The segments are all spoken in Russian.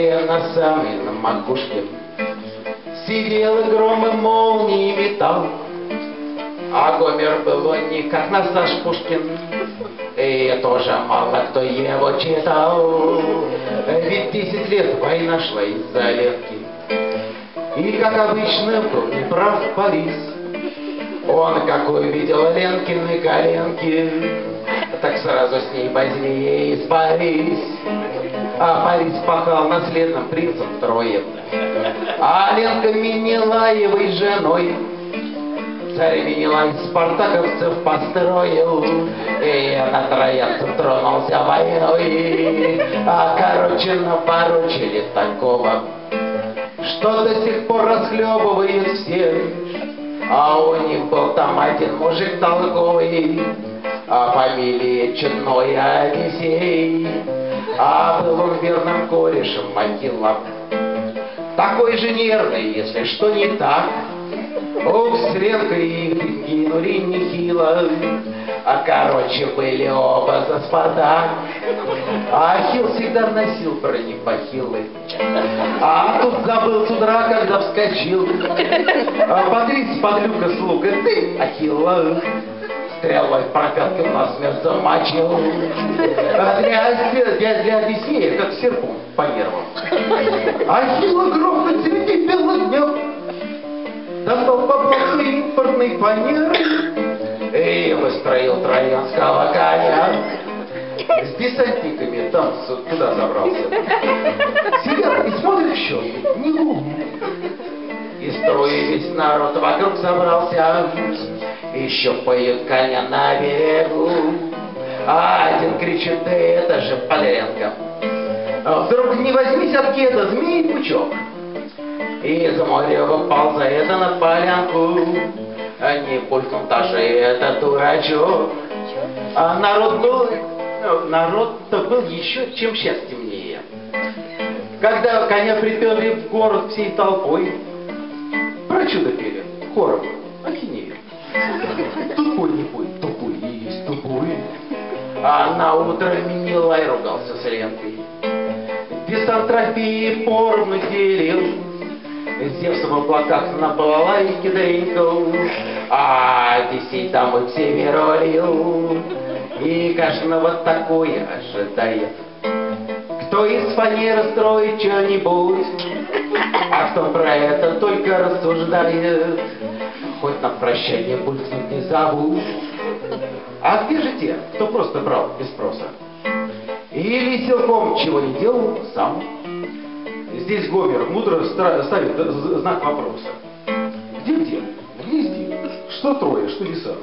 на самой на макушке сидел и гром и молнии метал. А Гомер был он не как наш Пушкин, и тоже мало кто его читал. Ведь 10 лет война шла из-за Ленки, и, как обычно, был неправ Борис. Он, как увидел Ленкины коленки, так сразу с ней возьми и испарись. А Борис пахал наследным принцем Троем, а Ленка Менелаевой женой. Царь Менелай спартаковцев построил, и на троянцев тронулся войной. А короче напорочили такого, что до сих пор расхлебывает все. А у них был там один мужик толковый, а фамилия чудной Одиссей. А был он верным корешем Ахилла, такой же нервный, если что не так. Ох, с Ленкой их гинули нехило, а короче были оба за Спартак. А Ахилл всегда носил бронепохилы, а тут забыл с утра, когда вскочил. А Патриций под люка слуга, ты, Ахилла, стрелой пропяткой насмерть замочил. А для Одиссея, как серпом по нервам. Ахилла грохнуть среди бела дня, достал поплавки импортной фанеры и выстроил троянского коня. С десантниками там туда забрался. Сидят и смотрят в щеки, не губят. И строя весь народ вокруг собрался, еще поют коня на берегу. А один кричит: да это же Подренко. Вдруг не возьмись от кеда змей пучок, и из моря выползает на полянку. Не булькнул даже этот дурачок. А народ-то был еще чем сейчас темнее. Когда коня приперли в город всей толпой, про чудо пели хором ахинею. Тупой не пой, тупой и есть тупой. А на утро Менелай ругался с Ленкой, десант трофеи поровну делил, Зевс в облаках на балалайке дрейкал, а Одиссей там и к северу лил. И каждого такое ожидает, кто из фанеры строит что-нибудь, а кто про это только рассуждает, хоть на прощание булькнуть не забудь. А где же те, кто просто брал без спроса? Или силком чего не делал сам? Здесь Гомер мудро ставит знак вопроса. Где? В гнезде. Что Троя, что Лиса?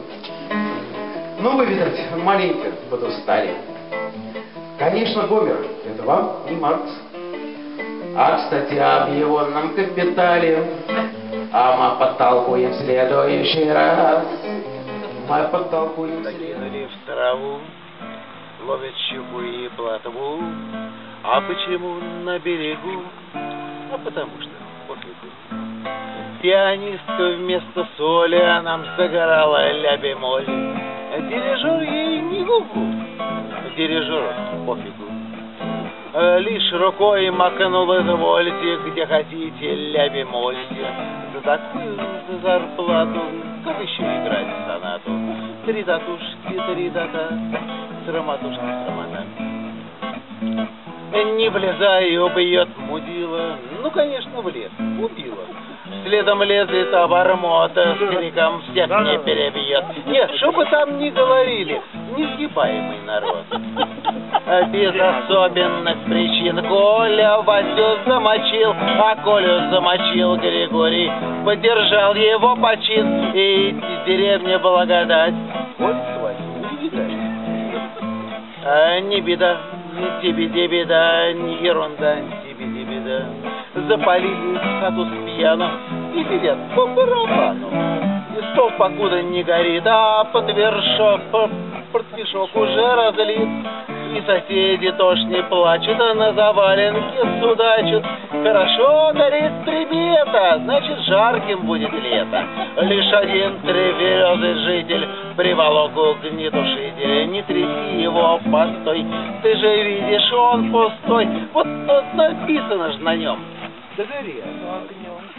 Ну, вы, видать, маленько подустали. Конечно, Гомер, это вам не Маркс. А, кстати, об ионном капитале мы подтолкуем в следующий раз. Мы подтолкуем. Закинули в траву, ловят щуку и плотву. А почему на берегу? А потому что пофигу. Пианистка вместо соли, а нам загорала ля-бемоль. Дирижер ей не гугу, дирижеру пофигу. Лишь рукой макнул извольте, где хотите ля-бемольте. За такую зарплату, как еще играть сонату? Три татушки, три дата, срамотушки, срамота. Не влезай, убьет мудила. Ну, конечно, влез, убила. Следом лезет обормота, с криком всех не перебьет. Нет, что бы там ни говорили, несгибаемый народ. Без особенных причин Коля Васю замочил, а Колю замочил Григорий. Поддержал его почин, и деревня благодать. Коль с Васей не видать. Не беда, тебе беда, не ерунда, тебе беда. Запалили хату с пьяну и сидят по барабану. И стол покуда не горит, а портвишок уже разлит. И соседи тоже не плачут, а на заваленке судачат. Хорошо горит примета, значит жарким будет лето. Лишь один тверезый житель приволок огнетушитель. Не тряси его, постой, ты же видишь, он пустой. Вот тут написано же на нем. Догорел огнем.